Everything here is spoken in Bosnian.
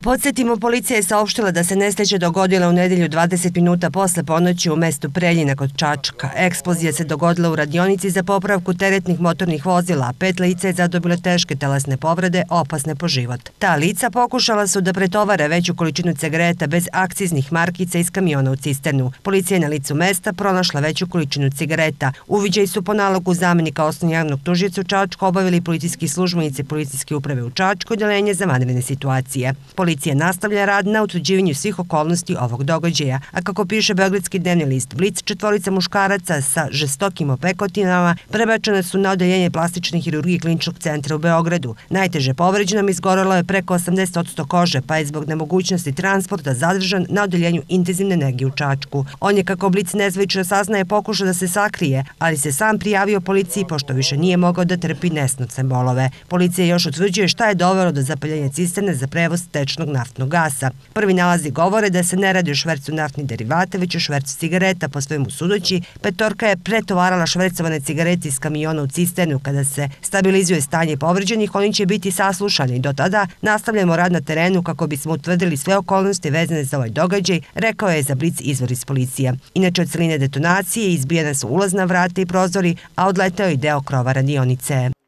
Podsjetimo, policija je saopštila da se nesreća dogodila u nedelju 20 minuta posle ponoći u mestu Preljina kod Čačka. Eksplozija se dogodila u radionici za popravku teretnih motornih vozila, a 5 lica je zadobilo teške telesne povrede, opasne po život. Ta lica pokušala su da pretovare veću količinu cigareta bez akciznih markica iz kamiona u cisternu. Policija je na licu mesta pronašla veću količinu cigareta. Uviđaj su po nalogu zamenika osnovnog javnog tužioca u Čačku obavili policijski službenici Policijske uprave u Čačku, odeljenje za vanredne situacije. Policija nastavlja rad na utvrđivanju svih okolnosti ovog događaja, a kako piše beogradski dnevni list Blic, 4 muškaraca sa žestokim opekotinama prebačene su na odeljenje plastične hirurgije Kliničkog centra u Beogradu. Najteže povređenom izgorelo je preko 80% kože, pa je zbog nemogućnosti transporta zadržan na odeljenju intenzivne nege u Čačku. On je, kako Blic nezvanično saznaje, pokušao da se sakrije, ali se sam prijavio policiji pošto više nije mogao da trpi nesnoćne bolove. Policija još utvrđuje šta je dovelo do zapaljenja cisterne za prevoz tečnog naftnog gasa. Prvi nalazi govore da se ne radi o švercu naftnih derivata, već o švercu cigareta. Po svemu sudeći, petorka je pretovarala švercovane cigarete iz kamiona u cisternu. Kada se stabilizuje stanje povređenih, oni će biti saslušani. Do tada nastavljamo rad na terenu kako bismo utvrdili sve okolnosti vezane za ovaj događaj, rekao je za Blic izvor iz policije. Inače, od celine detonacije izbijena su ulazna vrata i prozori, a odleteo i deo krova radionice.